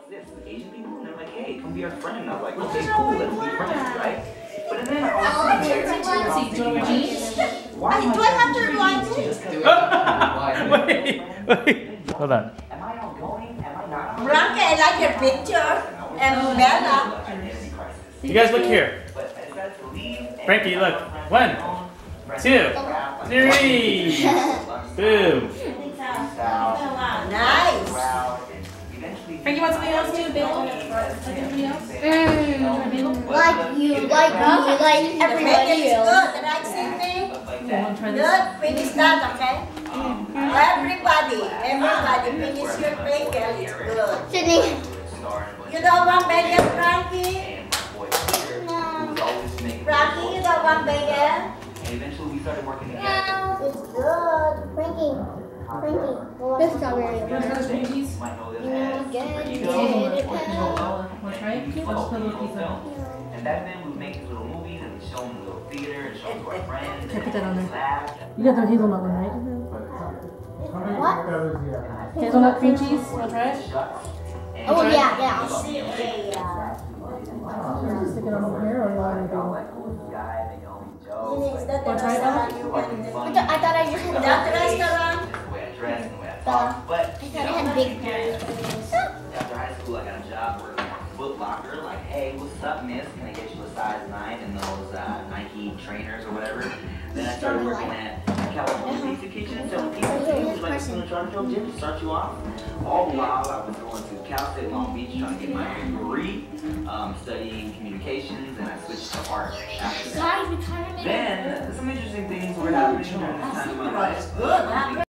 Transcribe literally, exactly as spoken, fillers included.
this? Asian people? And they're like, hey, come be our friend. And I was like, okay, cool, let's be friends, right? But then I was sitting there, why am Do I have to rewind Wait, wait. Hold on. Am I outgoing? Am I not? Blanca, I like your picture. And Bella. You guys look here. Frankie, look. One, two, three. Boom. Nice. Frankie, want something else too? Bagel? Like anybody else? Mm, like you, like me, like everybody It's else. good. The right same thing. Good. Finish that, okay? Everybody, everybody, finish your bagel. It's good. Sydney. You don't want bagel, Frankie? No. Frankie, you don't want bagel? And eventually we started working together. It's good. Frankie. Frankie. This strawberry. You might know this as Ego, Want to try it? Let's put a little piece of it. and back then we would make these little movies and we'd show them in a little theater and show them to our friends. Okay, put that on there. Laugh. You got the hazelnut one, right? What? Hazelnut cream cheese? Want to try it? Oh yeah, yeah. See, hey, uh, Just stick it on over here or you want to do is that the Want to try it, restaurant you I went thought, to? I thought I just had That big restaurant? The way I dress and the way I Bella. talk. But I thought I had big parents. after high school, I got a job working at Foot Locker. Like, hey, what's up, miss? Can I get you a size nine and those uh, Nike trainers or whatever? Then I started working at California Pizza Kitchen, selling pizza to you. Like, I'm going to try to go gym to start you off. All the while, I was going to Cal State Long Beach trying to get my degree, um, studying communications, and I switched to art after that. Then, some interesting things were happening during this time in my life. Good, huh?